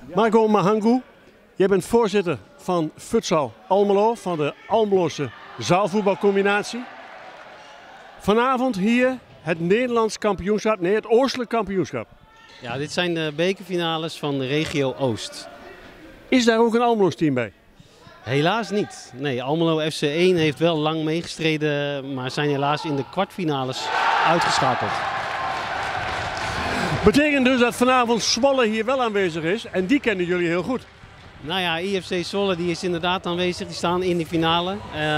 Marco Mahangu, jij bent voorzitter van Futsal Almelo, van de Almeloze zaalvoetbalcombinatie. Vanavond hier het Nederlands kampioenschap, nee, het Oostelijk kampioenschap. Ja, dit zijn de bekerfinales van de regio Oost. Is daar ook een Almeloos team bij? Helaas niet. Nee, Almelo FC1 heeft wel lang meegestreden, maar zijn helaas in de kwartfinales uitgeschakeld. Betekent dus dat vanavond Zwolle hier wel aanwezig is en die kennen jullie heel goed. Nou ja, IFC Zwolle die is inderdaad aanwezig, die staan in die finale.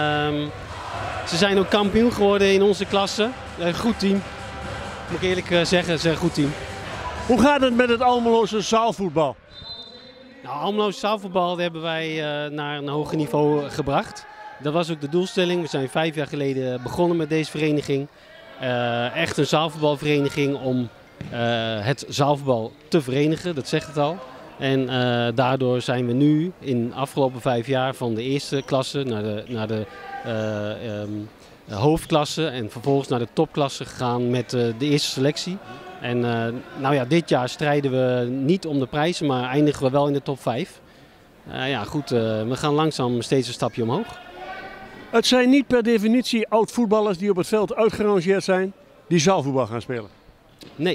Ze zijn ook kampioen geworden in onze klasse. Een goed team, moet ik eerlijk zeggen, ze zijn een goed team. Hoe gaat het met het Almeloze zaalvoetbal? Nou, Almeloze zaalvoetbal hebben wij naar een hoger niveau gebracht. Dat was ook de doelstelling. We zijn 5 jaar geleden begonnen met deze vereniging. Echt een zaalvoetbalvereniging om het zaalvoetbal te verenigen, dat zegt het al. En daardoor zijn we nu in de afgelopen 5 jaar van de eerste klasse naar de hoofdklasse en vervolgens naar de topklasse gegaan met de eerste selectie. En nou ja, dit jaar strijden we niet om de prijzen, maar eindigen we wel in de top 5. Ja goed, we gaan langzaam steeds een stapje omhoog. Het zijn niet per definitie oud-voetballers die op het veld uitgerangeerd zijn, die zaalvoetbal gaan spelen. Nee.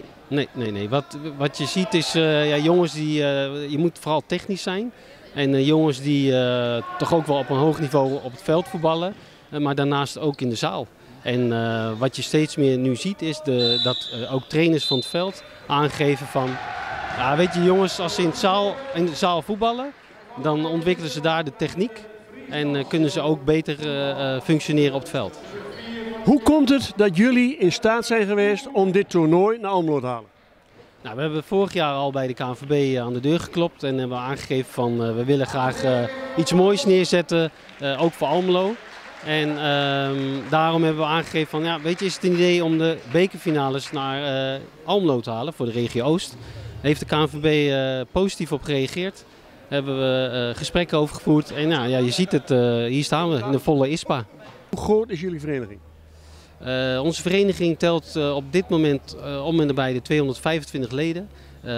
Wat je ziet is ja, jongens die, je moet vooral technisch zijn. En jongens die toch ook wel op een hoog niveau op het veld voetballen, maar daarnaast ook in de zaal. En wat je steeds meer nu ziet is dat ook trainers van het veld aangeven van, ja, weet je jongens, als ze in de zaal voetballen, dan ontwikkelen ze daar de techniek en kunnen ze ook beter functioneren op het veld. Hoe komt het dat jullie in staat zijn geweest om dit toernooi naar Almelo te halen? Nou, we hebben vorig jaar al bij de KNVB aan de deur geklopt en hebben aangegeven van we willen graag iets moois neerzetten, ook voor Almelo. En daarom hebben we aangegeven van, ja, weet je, is het een idee om de bekerfinales naar Almelo te halen voor de regio Oost. Daar heeft de KNVB positief op gereageerd. Daar hebben we gesprekken over gevoerd en nou, ja, je ziet het, hier staan we in de volle ISPA. Hoe groot is jullie vereniging? Onze vereniging telt op dit moment om en nabij de 225 leden.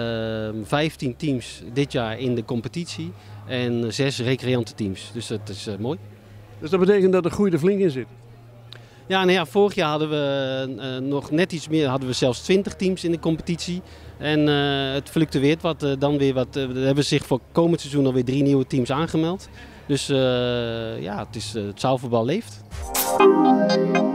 15 teams dit jaar in de competitie en 6 recreantenteams. Dus dat is mooi. Dus dat betekent dat de groei er flink in zit? Ja, nou ja, vorig jaar hadden we nog net iets meer, hadden we zelfs 20 teams in de competitie. En het fluctueert wat, dan weer wat. Er hebben zich voor komend seizoen alweer 3 nieuwe teams aangemeld. Dus ja, het zaalvoetbal leeft.